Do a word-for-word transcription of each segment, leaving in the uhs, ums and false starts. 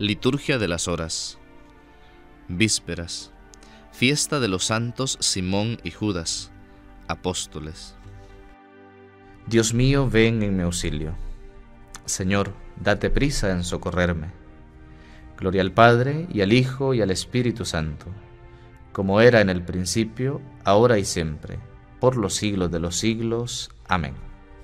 Liturgia de las Horas. Vísperas. Fiesta de los santos Simón y Judas, apóstoles. Dios mío, ven en mi auxilio. Señor, date prisa en socorrerme. Gloria al Padre, y al Hijo, y al Espíritu Santo, como era en el principio, ahora y siempre, por los siglos de los siglos. Amén.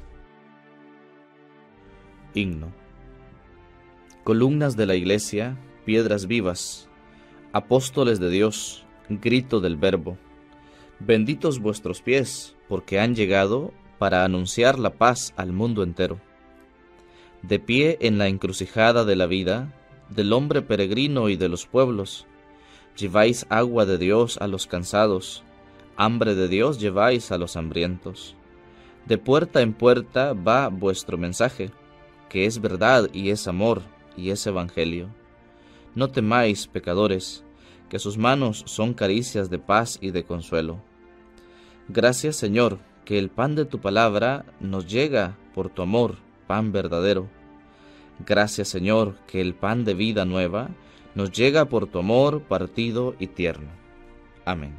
Himno. Columnas de la Iglesia, piedras vivas, apóstoles de Dios, grito del Verbo. Benditos vuestros pies, porque han llegado para anunciar la paz al mundo entero. De pie en la encrucijada de la vida, del hombre peregrino y de los pueblos, lleváis agua de Dios a los cansados, hambre de Dios lleváis a los hambrientos. De puerta en puerta va vuestro mensaje, que es verdad y es amor y es evangelio. No temáis, pecadores, que sus manos son caricias de paz y de consuelo. Gracias, Señor, que el pan de tu palabra nos llega por tu amor, pan verdadero. Gracias, Señor, que el pan de vida nueva nos llega por tu amor partido y tierno. Amén.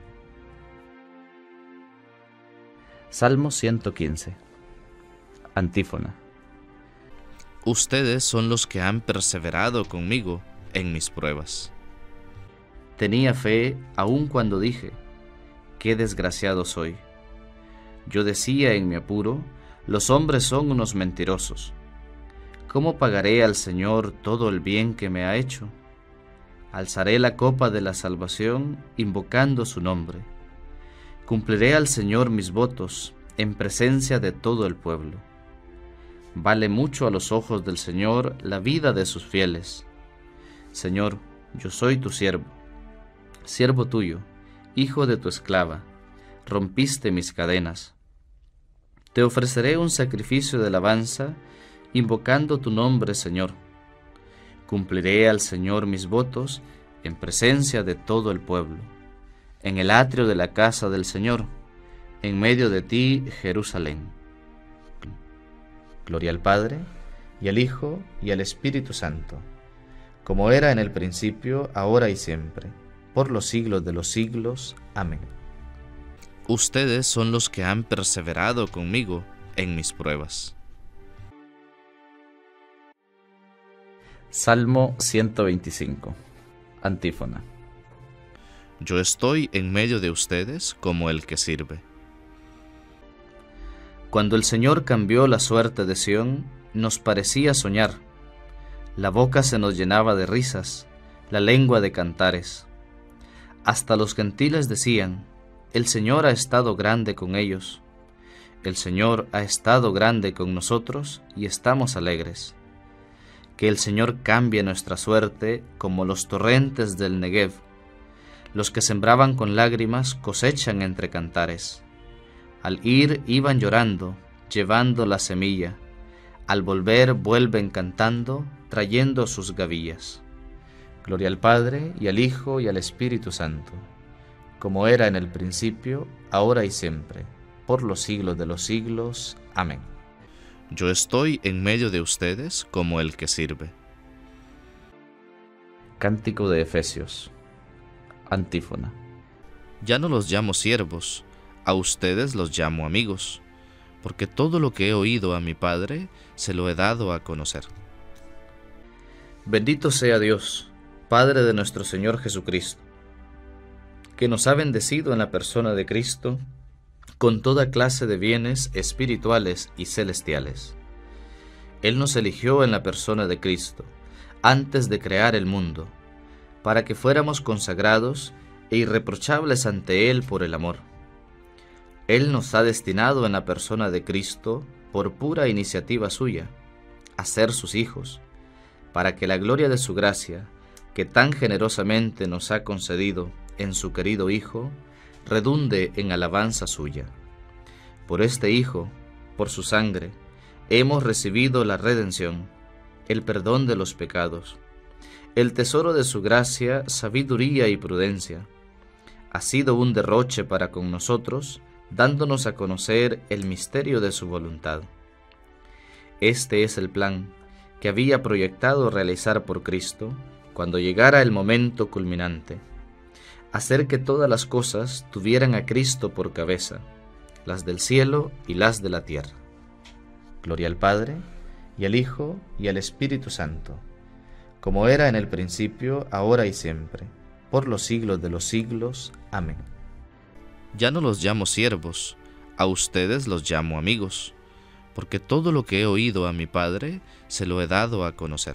Salmo ciento quince. Antífona. Ustedes son los que han perseverado conmigo en mis pruebas. Tenía fe aun cuando dije, qué desgraciado soy. Yo decía en mi apuro, los hombres son unos mentirosos. ¿Cómo pagaré al Señor todo el bien que me ha hecho? Alzaré la copa de la salvación, invocando su nombre. Cumpliré al Señor mis votos, en presencia de todo el pueblo. Vale mucho a los ojos del Señor la vida de sus fieles. Señor, yo soy tu siervo, siervo tuyo, hijo de tu esclava. Rompiste mis cadenas. Te ofreceré un sacrificio de alabanza, invocando tu nombre, Señor. Cumpliré al Señor mis votos en presencia de todo el pueblo, en el atrio de la casa del Señor, en medio de ti, Jerusalén. Gloria al Padre, y al Hijo, y al Espíritu Santo, como era en el principio, ahora y siempre, por los siglos de los siglos. Amén. Ustedes son los que han perseverado conmigo en mis pruebas. Salmo ciento veinticinco. Antífona. Yo estoy en medio de ustedes como el que sirve. Cuando el Señor cambió la suerte de Sión, nos parecía soñar. La boca se nos llenaba de risas, la lengua de cantares. Hasta los gentiles decían, el Señor ha estado grande con ellos. El Señor ha estado grande con nosotros y estamos alegres. Que el Señor cambie nuestra suerte como los torrentes del Negev. Los que sembraban con lágrimas cosechan entre cantares. Al ir iban llorando, llevando la semilla. Al volver vuelven cantando, trayendo sus gavillas. Gloria al Padre, y al Hijo, y al Espíritu Santo, como era en el principio, ahora y siempre, por los siglos de los siglos. Amén. Yo estoy en medio de ustedes como el que sirve. Cántico de Efesios. Antífona. Ya no los llamo siervos, a ustedes los llamo amigos, porque todo lo que he oído a mi Padre se lo he dado a conocer. Bendito sea Dios, Padre de nuestro Señor Jesucristo, que nos ha bendecido en la persona de Cristo con toda clase de bienes espirituales y celestiales. Él nos eligió en la persona de Cristo, antes de crear el mundo, para que fuéramos consagrados e irreprochables ante Él por el amor. Él nos ha destinado en la persona de Cristo, por pura iniciativa suya, a ser sus hijos, para que la gloria de su gracia, que tan generosamente nos ha concedido en su querido Hijo, redunde en alabanza suya. Por este Hijo, por su sangre, hemos recibido la redención, el perdón de los pecados, el tesoro de su gracia, sabiduría y prudencia. Ha sido un derroche para con nosotros, dándonos a conocer el misterio de su voluntad. Este es el plan que había proyectado realizar por Cristo, cuando llegara el momento culminante, hacer que todas las cosas tuvieran a Cristo por cabeza, las del cielo y las de la tierra. Gloria al Padre, y al Hijo, y al Espíritu Santo, como era en el principio, ahora y siempre, por los siglos de los siglos. Amén. Ya no los llamo siervos, a ustedes los llamo amigos, porque todo lo que he oído a mi Padre se lo he dado a conocer.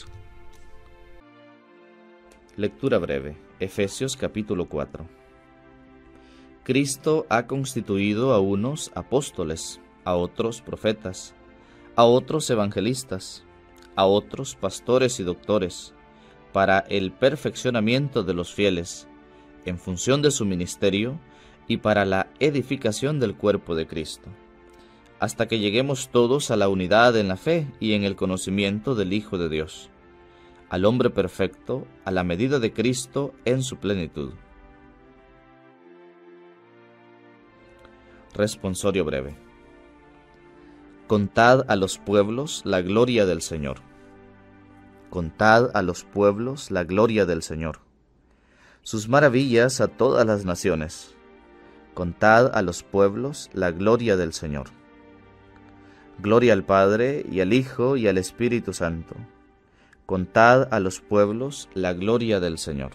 Lectura breve. Efesios capítulo cuatro. Cristo ha constituido a unos apóstoles, a otros profetas, a otros evangelistas, a otros pastores y doctores, para el perfeccionamiento de los fieles, en función de su ministerio y para la edificación del cuerpo de Cristo, hasta que lleguemos todos a la unidad en la fe y en el conocimiento del Hijo de Dios, al hombre perfecto, a la medida de Cristo en su plenitud. Responsorio breve. Contad a los pueblos la gloria del Señor. Contad a los pueblos la gloria del Señor, sus maravillas a todas las naciones. Contad a los pueblos la gloria del Señor. Gloria al Padre, y al Hijo, y al Espíritu Santo. Contad a los pueblos la gloria del Señor.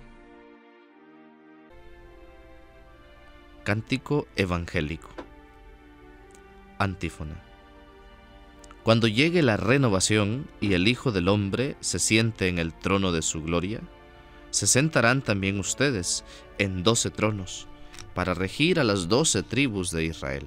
Cántico evangélico. Antífona. Cuando llegue la renovación y el Hijo del Hombre se siente en el trono de su gloria, se sentarán también ustedes en doce tronos, para regir a las doce tribus de Israel.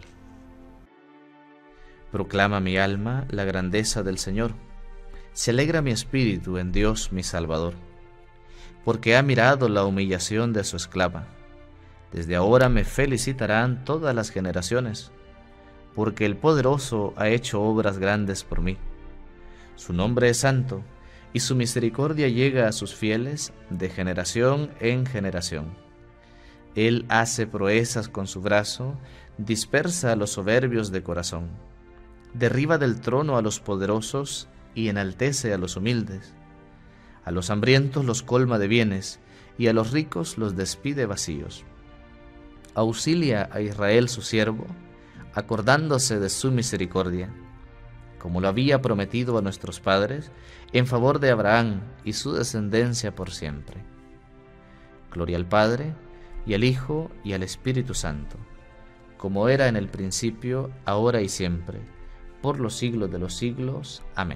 Proclama mi alma la grandeza del Señor. Se alegra mi espíritu en Dios mi Salvador, porque ha mirado la humillación de su esclava. Desde ahora me felicitarán todas las generaciones, porque el Poderoso ha hecho obras grandes por mí. Su nombre es santo, y su misericordia llega a sus fieles de generación en generación. Él hace proezas con su brazo, dispersa a los soberbios de corazón, derriba del trono a los poderosos y enaltece a los humildes. A los hambrientos los colma de bienes, y a los ricos los despide vacíos. Auxilia a Israel su siervo, acordándose de su misericordia, como lo había prometido a nuestros padres, en favor de Abraham y su descendencia por siempre. Gloria al Padre, y al Hijo, y al Espíritu Santo, como era en el principio, ahora y siempre, por los siglos de los siglos. Amén.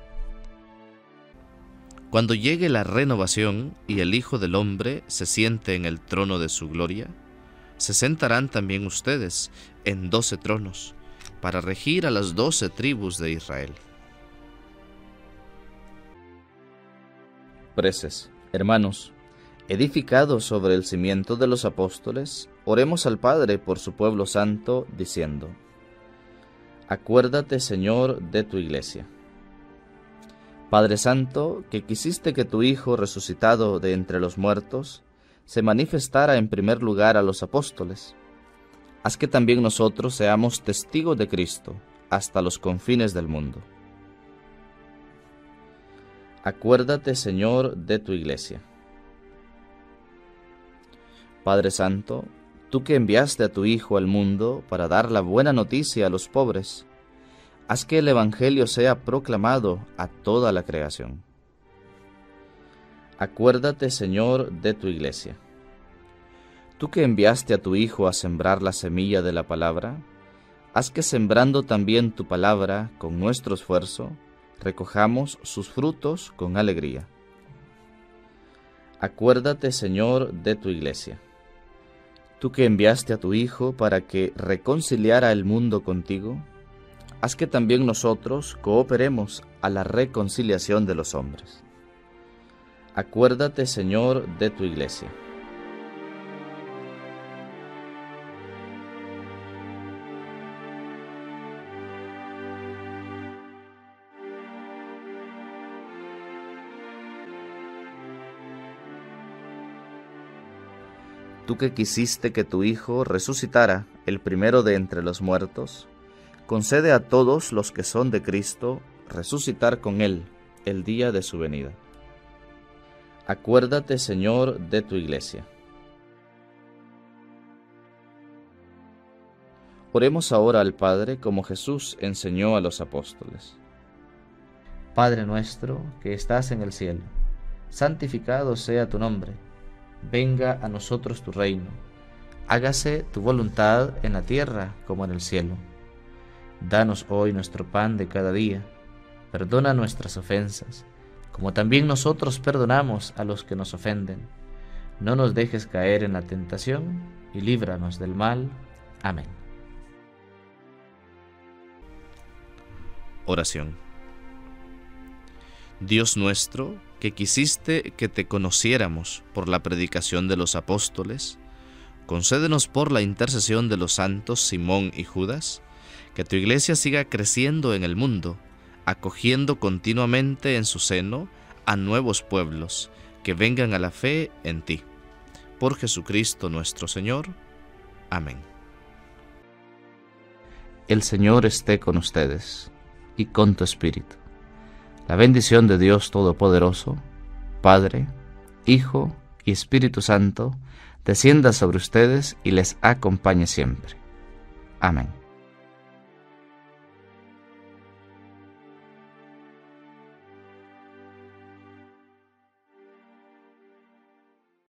Cuando llegue la renovación y el Hijo del Hombre se siente en el trono de su gloria, se sentarán también ustedes en doce tronos, para regir a las doce tribus de Israel. Preces. Hermanos, edificados sobre el cimiento de los apóstoles, oremos al Padre por su pueblo santo, diciendo: Acuérdate, Señor, de tu iglesia. Padre Santo, que quisiste que tu Hijo, resucitado de entre los muertos, se manifestara en primer lugar a los apóstoles, haz que también nosotros seamos testigos de Cristo hasta los confines del mundo. Acuérdate, Señor, de tu iglesia. Padre Santo, tú que enviaste a tu Hijo al mundo para dar la buena noticia a los pobres, haz que el Evangelio sea proclamado a toda la creación. Acuérdate, Señor, de tu iglesia. Tú que enviaste a tu Hijo a sembrar la semilla de la palabra, haz que sembrando también tu palabra con nuestro esfuerzo, recojamos sus frutos con alegría. Acuérdate, Señor, de tu iglesia. Tú que enviaste a tu Hijo para que reconciliara el mundo contigo, haz que también nosotros cooperemos a la reconciliación de los hombres. Acuérdate, Señor, de tu iglesia. Tú que quisiste que tu Hijo resucitara, el primero de entre los muertos, concede a todos los que son de Cristo resucitar con Él el día de su venida. Acuérdate, Señor, de tu iglesia. Oremos ahora al Padre como Jesús enseñó a los apóstoles. Padre nuestro que estás en el cielo, santificado sea tu nombre. Venga a nosotros tu reino. Hágase tu voluntad en la tierra como en el cielo. Danos hoy nuestro pan de cada día. Perdona nuestras ofensas, como también nosotros perdonamos a los que nos ofenden. No nos dejes caer en la tentación y líbranos del mal. Amén. Oración. Dios nuestro, que quisiste que te conociéramos por la predicación de los apóstoles, concédenos por la intercesión de los santos Simón y Judas, que tu iglesia siga creciendo en el mundo, acogiendo continuamente en su seno a nuevos pueblos que vengan a la fe en ti. Por Jesucristo nuestro Señor. Amén. El Señor esté con ustedes y con tu espíritu. La bendición de Dios Todopoderoso, Padre, Hijo y Espíritu Santo, descienda sobre ustedes y les acompañe siempre. Amén.